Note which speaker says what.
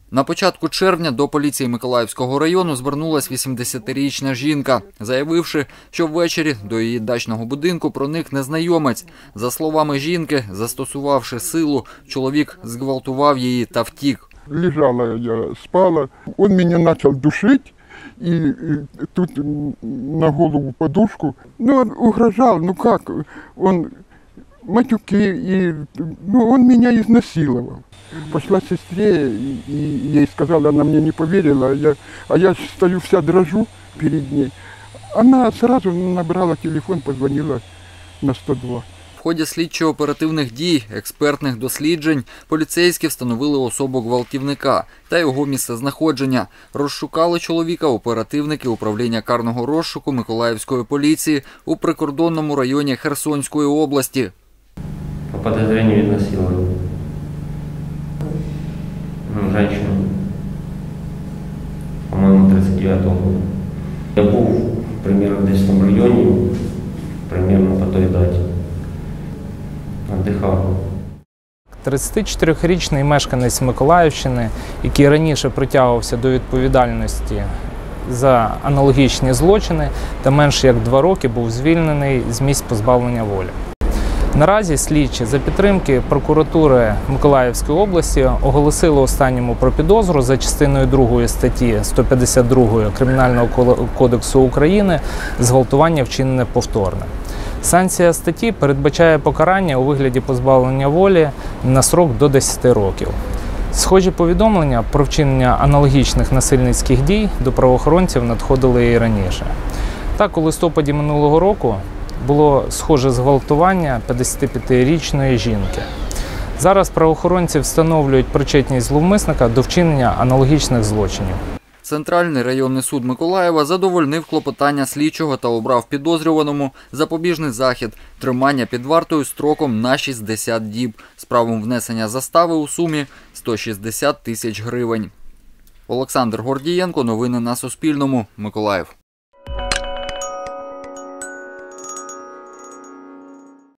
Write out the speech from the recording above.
Speaker 1: На початку червня до поліції Миколаївського району звернулась 80-річна жінка, заявивши, що ввечері до її дачного будинку проник незнайомець. За словами жінки, застосувавши силу, чоловік зґвалтував її та втік.
Speaker 2: Лежала я, спала, он меня начал душить, и тут на голову подушку. Ну, он угрожал, ну как, он матюки, он меня изнасиловал. Пошла к сестре, и ей сказала, она мне не поверила, а я стою вся дрожу перед ней. Она сразу набрала телефон, позвонила на 102.
Speaker 1: В ході слідчо-оперативних дій, експертних досліджень, поліцейські встановили особу гвалтівника та його місцезнаходження. Розшукали чоловіка оперативники управління карного розшуку Миколаївської поліції у прикордонному районі Херсонської області.
Speaker 3: По подозрению изнасилования. Женщину, по-моему, 39-го года. Я был примерно в 10 районе, примерно по той даті. Отдихав.
Speaker 4: 34-річний мешканець Миколаївщини, який раніше притягувався до відповідальності за аналогічні злочини та менш як 2 роки був звільнений з місць позбавлення волі. Наразі слідчі за підтримки прокуратури Миколаївської області оголосили останньому про підозру за частиною 2 статті 152 Кримінального кодексу України зґвалтування вчинене повторне. Санкція статті передбачає покарання у вигляді позбавлення волі на строк до 10 років. Схожі повідомлення про вчинення аналогічних насильницьких дій до правоохоронців надходили і раніше. Так, у листопаді минулого року було схоже зґвалтування 55-річної жінки. Зараз правоохоронці встановлюють причетність зловмисника до вчинення аналогічних злочинів.
Speaker 1: Центральний районний суд Миколаєва задовольнив клопотання слідчого та обрав підозрюваному запобіжний захід – тримання під вартою строком на 60 діб з правом внесення застави у сумі 160 тисяч гривень. Олександр Гордієнко. Новини на Суспільному. Миколаїв.